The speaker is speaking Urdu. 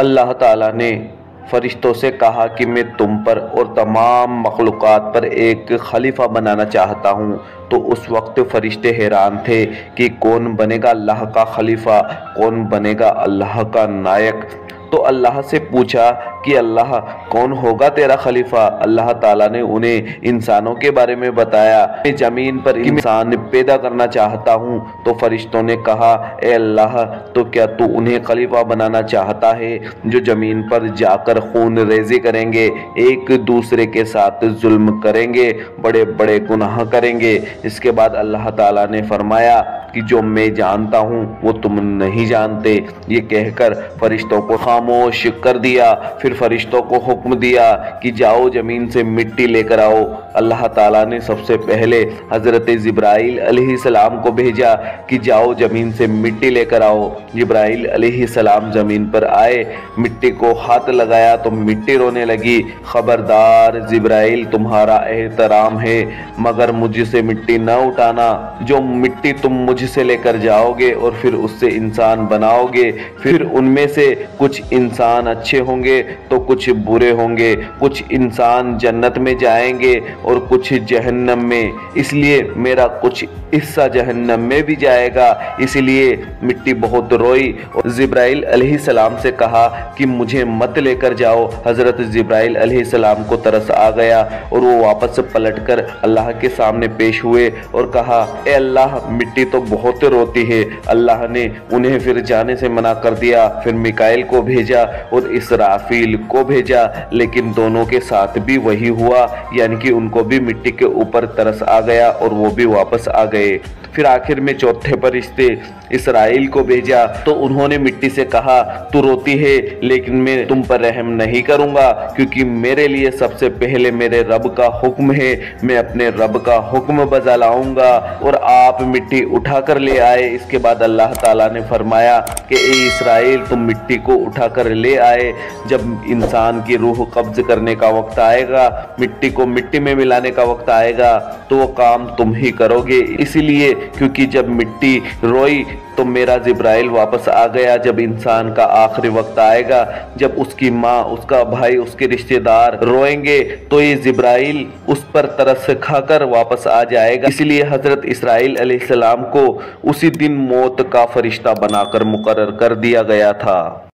اللہ تعالیٰ نے فرشتوں سے کہا کہ میں تم پر اور تمام مخلوقات پر ایک خلیفہ بنانا چاہتا ہوں۔ تو اس وقت فرشتے حیران تھے کہ کون بنے گا اللہ کا خلیفہ، کون بنے گا اللہ کا نائک۔ تو اللہ سے پوچھا کہ اللہ کون ہوگا تیرا خلیفہ؟ اللہ تعالیٰ نے انہیں انسانوں کے بارے میں بتایا، میں زمین پر انسان پیدا کرنا چاہتا ہوں۔ تو فرشتوں نے کہا اے اللہ، تو کیا تو انہیں خلیفہ بنانا چاہتا ہے جو زمین پر جا کر خون ریزی کریں گے، ایک دوسرے کے ساتھ ظلم کریں گے، بڑے بڑے گناہ کریں گے؟ اس کے بعد اللہ تعالیٰ نے فرمایا کہ جو میں جانتا ہوں وہ تم نہیں جانتے۔ یہ کہہ کر فرشتوں کو خاموش کر دیا۔ پھر فرشتوں کو حکم دیا کہ جاؤ زمین سے مٹی لے کر آؤ۔ اللہ تعالیٰ نے سب سے پہلے حضرت جبرائیل علیہ السلام کو بھیجا کہ جاؤ زمین سے مٹی لے کر آؤ۔ جبرائیل علیہ السلام زمین پر آئے، مٹی کو ہاتھ لگایا تو مٹی رونے لگی۔ خبردار جبرائیل، تمہارا احترام ہے مگر مجھ سے مٹی نہ اٹھانا۔ جو مٹی تم مجھ سے لے کر جاؤ گے اور پھر اس سے انسان بناؤ گے، پھر ان میں سے کچھ انسان اچھے ہوں گے تو کچھ برے ہوں گے، کچھ انسان جنت میں جائیں گے اور کچھ جہنم میں، اس لیے میرا کچھ حصہ جہنم میں بھی جائے گا۔ اس لیے مٹی بہت روئی اور جبرائیل علیہ السلام سے کہا کہ مجھے مت لے کر جاؤ۔ حضرت جبرائیل علیہ السلام کو ترس آ گیا اور وہ واپس پلٹ کر اللہ کے سامنے پیش ہوئے اور کہا اے اللہ، مٹی تو بہت روتی ہے۔ اللہ نے انہیں پھر جانے سے منع کر دیا۔ پھر میکائیل کو بھیجا اور اسرافیل کو بھیجا، لیکن دونوں کے ساتھ بھی وہی ہوا، یعنی کہ ان کو بھی مٹی کے اوپر ترس آ گیا اور وہ بھی واپس آ گئے۔ پھر آخر میں چوتھے فرشتے اسرائیل کو بھیجا تو انہوں نے مٹی سے کہا تو روتی ہے لیکن میں تم پر رحم نہیں کروں گا، کیونکہ میرے لیے سب سے پہلے میرے رب کا حکم ہے، میں اپنے رب کا حکم بجا لاؤں گا۔ اور آپ مٹی اٹھا کر لے آئے۔ اس کے بعد اللہ تعالیٰ نے فرمایا کہ اے اسرائیل، تم مٹی کو اٹھا کر لے آئے، جب انسان کی روح قبض کرنے کا وقت آئے گا، مٹی کو مٹی میں ملانے کا وقت آئے گا تو وہ کام تم ہی کرو گے، اسی لیے کیونکہ جب مٹی روئی تو میرا جبرائیل واپس آ گیا۔ جب انسان کا آخری وقت آئے گا، جب اس کی ماں، اس کا بھائی، اس کے رشتہ دار روئیں گے تو یہ جبرائیل اس پر ترس کھا کر واپس آ جائے گا۔ اس لیے حضرت اسرائیل علیہ السلام کو اسی دن موت کا فرشتہ بنا کر مقرر کر دیا گیا تھا۔